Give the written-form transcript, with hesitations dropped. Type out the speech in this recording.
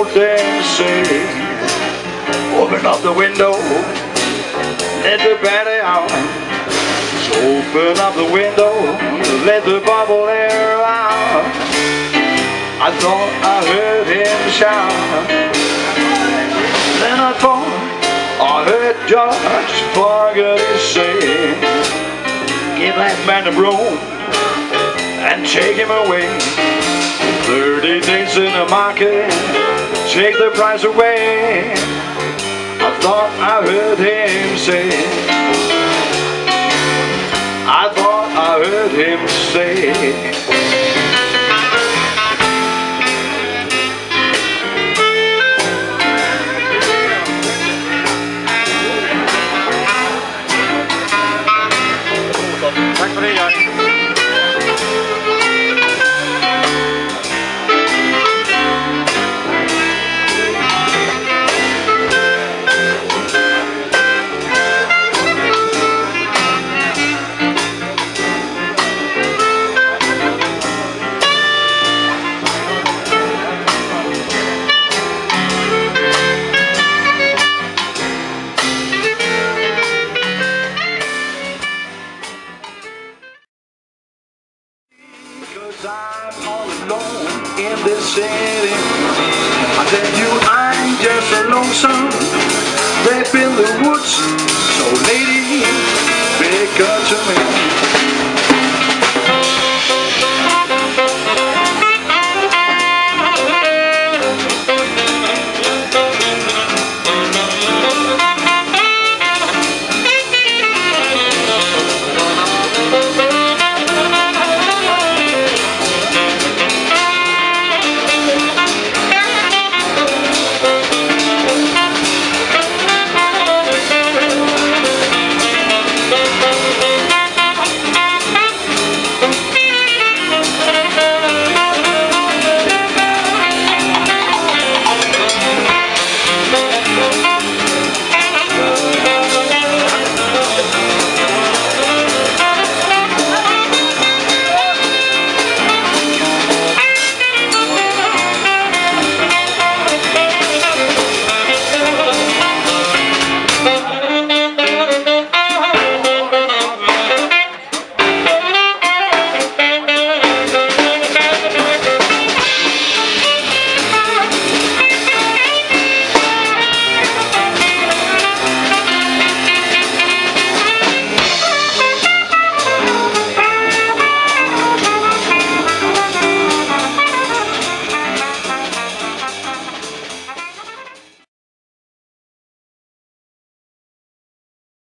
old dancing. Open up the window, let the Betty out. So open up the window, let the bubble air out. I thought I heard him shout. Then I thought I heard George Fogerty say, give that man a broom and take him away. 30 days in the market, take the price away. I thought I heard him say, I thought I heard him say. Tack för det, Jan. I'm all alone in this city. I tell you I'm just a lonesome babe in the woods. So lady, be good to me.